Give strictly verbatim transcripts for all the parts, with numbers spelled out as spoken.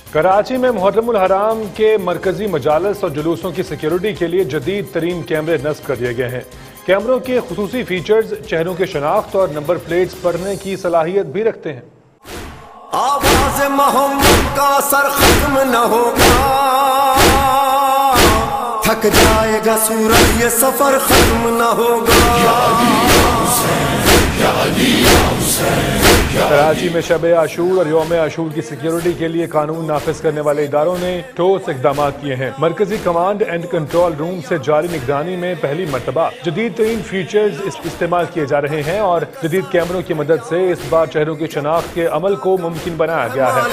کراچی میں محرم الحرام کے مرکزی مجالس اور جلوسوں کی سیکیورٹی کے لیے جدید ترین کیمرے نصب کر دیے گئے ہیں۔ کیمروں کے خصوصی فیچرز چہروں کی شناخت اور نمبر پلیٹس پڑھنے کی صلاحیت بھی رکھتے ہیں۔ آواز محمد کا سر ختم نہ ہوگا، تھک جائے گا سورج یہ سفر ختم نہ ہوگا۔ کراچی میں شب عاشور اور یوم عاشور کی سیکیورٹی کے لیے قانون نافذ کرنے والے اداروں نے ٹھوس اقدامات کیے ہیں۔ مرکزی کمانڈ اینڈ کنٹرول روم سے جاری نگرانی میں پہلی مرتبہ جدید ترین فیچرز استعمال کیے جا رہے ہیں اور جدید کیمروں کی مدد سے اس بار چہروں کی شناخت کے عمل کو ممکن بنایا گیا ہے۔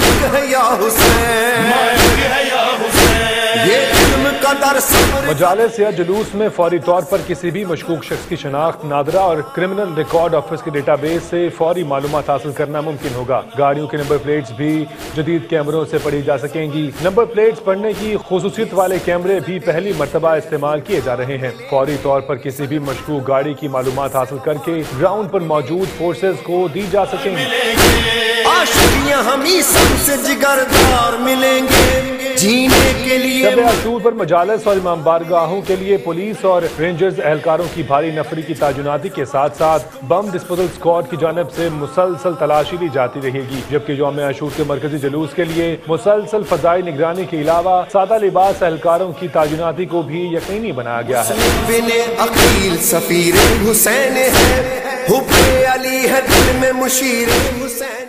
مجالس یا جلوس میں فوری طور پر کسی بھی مشکوک شخص کی شناخت نادرہ اور کرمنل ریکارڈ آفس کے ڈیٹا بیس سے فوری معلومات حاصل کرنا ممکن ہوگا۔ گاڑیوں کے نمبر پلیٹس بھی جدید کیمروں سے پڑھی جا سکیں گی۔ نمبر پلیٹس پڑھنے کی خصوصیت والے کیمرے بھی پہلی مرتبہ استعمال کیے جا رہے ہیں۔ فوری طور پر کسی بھی مشکوک گاڑی کی معلومات حاصل کر کے گراؤنڈ پر موجود فورسز کو دی جا سکیں گی۔ عاشقیاں ہمیں سب سے جگردار ملیں گے جینے کے لیے۔ شب عاشور پر مجالس اور امام بارگاہوں کے لیے پولیس اور رینجرز اہلکاروں کی بھاری نفری کی تعیناتی کے ساتھ ساتھ بم ڈسپوزل اسکواڈ کی جانب سے مسلسل تلاشی لی جاتی رہے گی، جبکہ یوم عاشور کے مرکزی جلوس کے لیے مسلسل فضائی نگرانی کے علاوہ سادہ لباس اہلکاروں کی تعیناتی کو بھی یقینی بنایا گیا ہے۔ بن عقیل سفیر حسین ہے، حب علی ہے دل میں مشیر حسین۔